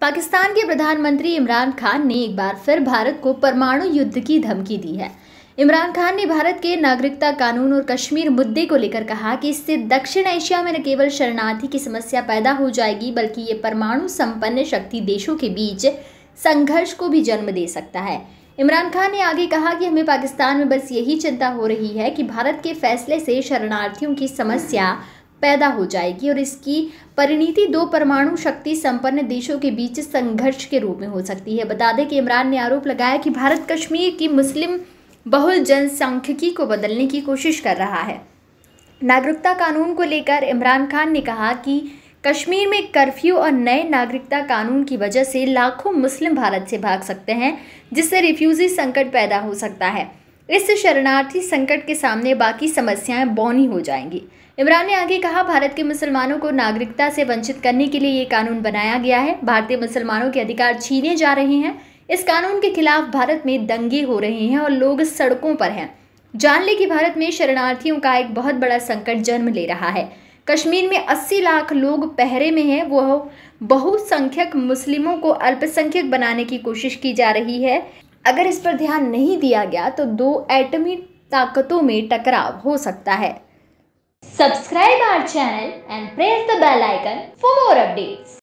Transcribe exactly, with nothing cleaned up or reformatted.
पाकिस्तान के प्रधानमंत्री इमरान खान ने एक बार फिर भारत को परमाणु युद्ध की धमकी दी है। इमरान खान ने भारत के नागरिकता कानून और कश्मीर मुद्दे को लेकर कहा कि इससे दक्षिण एशिया में न केवल शरणार्थी की समस्या पैदा हो जाएगी, बल्कि ये परमाणु संपन्न शक्ति देशों के बीच संघर्ष को भी जन्म दे सकता है। इमरान खान ने आगे कहा कि हमें पाकिस्तान में बस यही चिंता हो रही है कि भारत के फैसले से शरणार्थियों की समस्या पैदा हो जाएगी और इसकी परिणति दो परमाणु शक्ति संपन्न देशों के बीच संघर्ष के रूप में हो सकती है। बता दें कि इमरान ने आरोप लगाया कि भारत कश्मीर की मुस्लिम बहुल जनसांख्यिकी को बदलने की कोशिश कर रहा है। नागरिकता कानून को लेकर इमरान खान ने कहा कि कश्मीर में कर्फ्यू और नए नागरिकता कानून की वजह से लाखों मुस्लिम भारत से भाग सकते हैं, जिससे रिफ्यूजी संकट पैदा हो सकता है। इस शरणार्थी संकट के सामने बाकी समस्याएं बौनी हो जाएंगी। इमरान ने आगे कहा, भारत के मुसलमानों को नागरिकता से वंचित करने के लिए ये कानून बनाया गया है। भारतीय मुसलमानों के अधिकार छीने जा रहे हैं। इस कानून के खिलाफ भारत में दंगे हो रहे हैं और लोग सड़कों पर हैं। जान ले कि भारत में शरणार्थियों का एक बहुत बड़ा संकट जन्म ले रहा है। कश्मीर में अस्सी लाख लोग पहरे में हैं। वह बहुसंख्यक मुस्लिमों को अल्पसंख्यक बनाने की कोशिश की जा रही है। अगर इस पर ध्यान नहीं दिया गया तो दो एटमी ताकतों में टकराव हो सकता है। Subscribe our channel and press the bell icon for more updates.